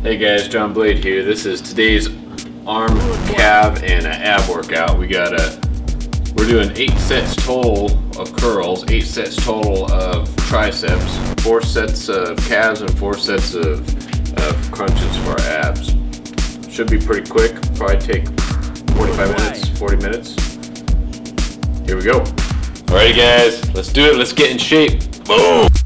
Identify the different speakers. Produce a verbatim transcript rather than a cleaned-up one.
Speaker 1: Hey guys, John Blade here. This is today's arm, calf, and an ab workout. We got a, we're doing eight sets total of curls, eight sets total of triceps, four sets of calves, and four sets of, of crunches for our abs. Should be pretty quick. Probably take forty-five minutes, forty minutes. Here we go. Alrighty guys, let's do it. Let's get in shape. Boom!